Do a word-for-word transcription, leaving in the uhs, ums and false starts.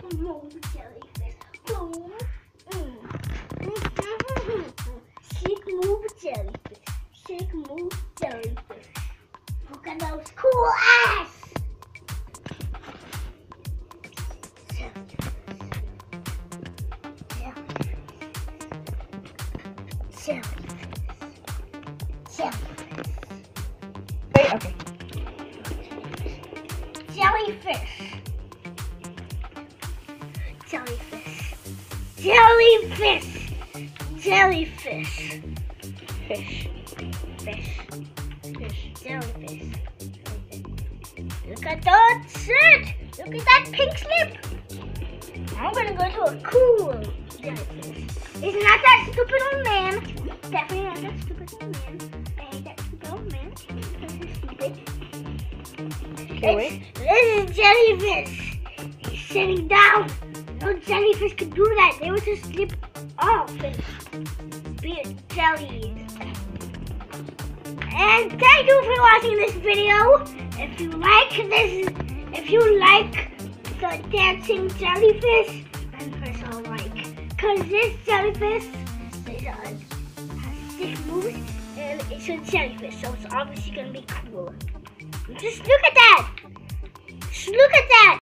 move jellyfish. Move. Mm. Sick move jellyfish. Sick move jellyfish. Look at those cool ass. Jellyfish. Jellyfish. Wait, okay. Jellyfish. Jellyfish. Jellyfish. Jellyfish. Fish. Fish. Fish. Jellyfish. Look at that shit. Look at that pink slip. I'm gonna go to a cool jellyfish. It's not that stupid old man. Definitely not that stupid old man. I hate that stupid old man because he's stupid. Okay, wait. This is jellyfish. He's sitting down. No jellyfish could do that. They would just slip off and be jellies. And thank you for watching this video. If you like this, if you like the dancing jellyfish, then press a like. Cause this jellyfish is a, has six moves and it's a jellyfish, so it's obviously gonna be cool. Just look at that. Just look at that.